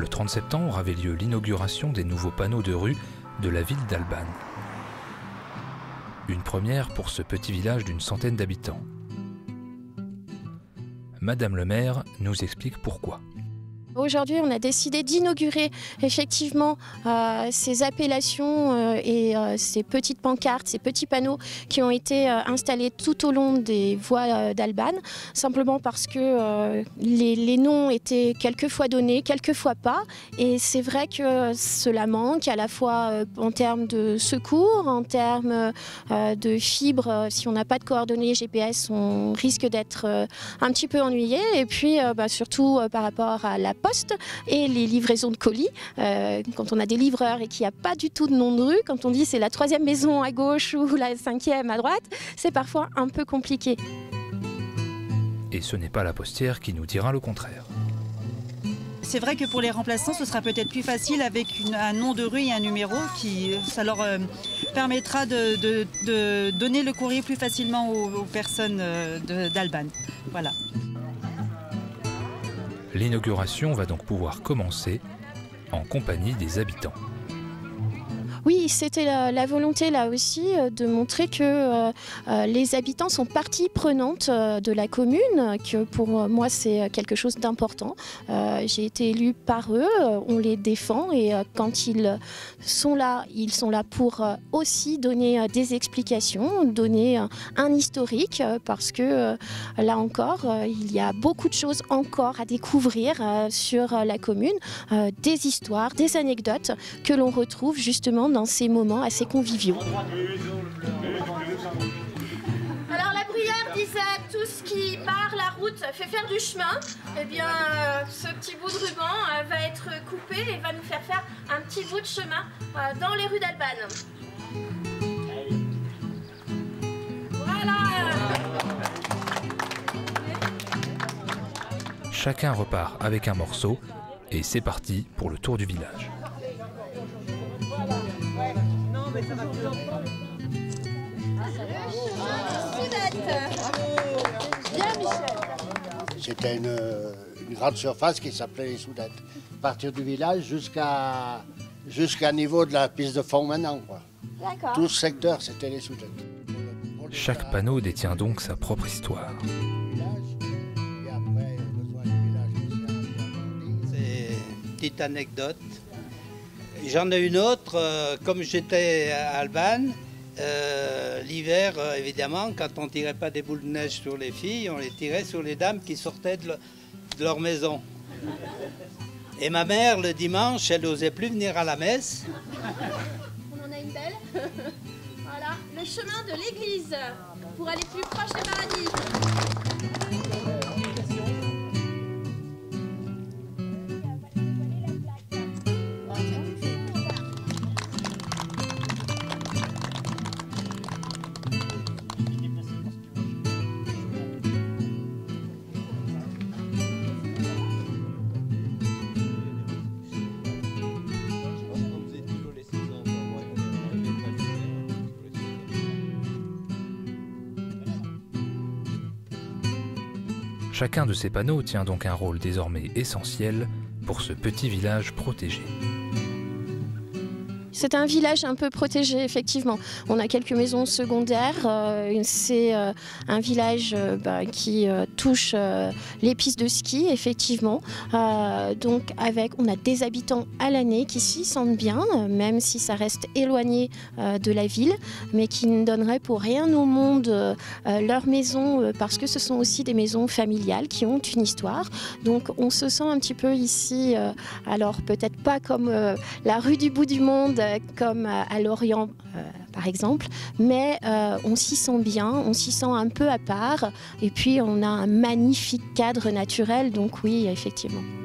Le 30 septembre avait lieu l'inauguration des nouveaux panneaux de rue de la ville d'Albane. Une première pour ce petit village d'une centaine d'habitants. Madame le maire nous explique pourquoi. Aujourd'hui, on a décidé d'inaugurer effectivement ces appellations et ces petites pancartes, ces petits panneaux qui ont été installés tout au long des voies d'Albane, simplement parce que les noms étaient quelquefois donnés, quelquefois pas. Et c'est vrai que cela manque à la fois en termes de secours, en termes de fibres. Si on n'a pas de coordonnées GPS, on risque d'être un petit peu ennuyé. Et puis surtout par rapport à la poste et les livraisons de colis. Quand on a des livreurs et qu'il n'y a pas du tout de nom de rue, quand on dit c'est la 3e maison à gauche ou la 5e à droite, c'est parfois un peu compliqué. Et ce n'est pas la postière qui nous dira le contraire. C'est vrai que pour les remplaçants, ce sera peut-être plus facile avec un nom de rue et un numéro ça leur permettra de donner le courrier plus facilement aux personnes d'Albane. Voilà. L'inauguration va donc pouvoir commencer en compagnie des habitants. Oui, c'était la volonté là aussi de montrer que les habitants sont partie prenante de la commune, que pour moi c'est quelque chose d'important. J'ai été élue par eux, on les défend et quand ils sont là pour aussi donner des explications, donner un historique parce que là encore, il y a beaucoup de choses encore à découvrir sur la commune, des histoires, des anecdotes que l'on retrouve justement dans ces moments assez conviviaux. Alors la bruyère disait tout ce qui part la route fait faire du chemin. Eh bien ce petit bout de ruban va être coupé et va nous faire faire un petit bout de chemin dans les rues d'Albane. Voilà. Chacun repart avec un morceau et c'est parti pour le tour du village. C'était une grande surface qui s'appelait les Soudettes. À partir du village jusqu'à niveau de la piste de fond maintenant, quoi. Tout ce secteur, c'était les Soudettes. Chaque panneau détient donc sa propre histoire. C'est une petite anecdote. J'en ai une autre, comme j'étais à Albane, l'hiver, évidemment, quand on ne tirait pas des boules de neige sur les filles, on les tirait sur les dames qui sortaient de leur maison. Et ma mère, le dimanche, elle n'osait plus venir à la messe. On en a une belle. Voilà, le chemin de l'église pour aller plus proche du paradis. Chacun de ces panneaux tient donc un rôle désormais essentiel pour ce petit village protégé. C'est un village un peu protégé, effectivement. On a quelques maisons secondaires. C'est un village qui touche les pistes de ski, effectivement. Donc, on a des habitants à l'année qui s'y sentent bien, même si ça reste éloigné de la ville, mais qui ne donneraient pour rien au monde leur maison, parce que ce sont aussi des maisons familiales qui ont une histoire. Donc, on se sent un petit peu ici, alors peut-être pas comme la rue du bout du monde, comme à Lorient par exemple, mais on s'y sent bien, on s'y sent un peu à part et puis on a un magnifique cadre naturel, donc oui, effectivement.